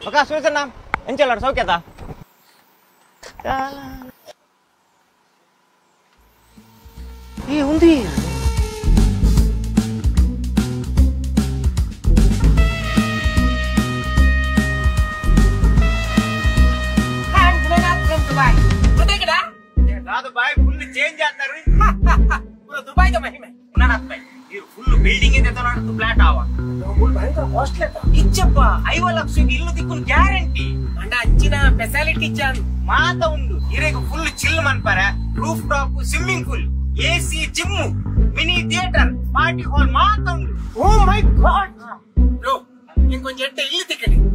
Maka Switzerland, encelar soketa. Undi. Dubai full change ಆಗ್ತಾರೆ ಪೂರ ದುಬೈದ ಮಹಿಮೆ ಉನ್ನನತ್ಬೈ ಇರು ಫುಲ್ ಬಿಲ್ಡಿಂಗ್ ಇದೆ ತರ ಫ್ಲಾಟ್ ಆವ ಫುಲ್ ಭಯಂಕರ ಕಾಸ್ಟ್ಲಿ ಅದ ಇಚ್ಚಪ್ಪ 5 ಲಕ್ಷಕ್ಕೆ ಇಲ್ಲು ದಿಕ್ಕುನ್ ಗ್ಯಾರಂಟಿ ಅಂಡ ಅಂಚಿನ ಫೆಸಿಲಿಟಿ ಚಾನ್ ಮಾತ ಉಂಡು ಇರೆಗ ಫುಲ್ ಚಿಲ್ ಮನ್ಪರೆ roof top swimming pool AC gym mini theatre party hall ಮಾತ ಉಂಡು ಓ ಮೈ ಗಾಡ್ ಬ್ರೋ ಇಂಕೊಂಜೆಟ್ಟ ಇಲ್ಲಿ ತಿಕ್ಕಡಿ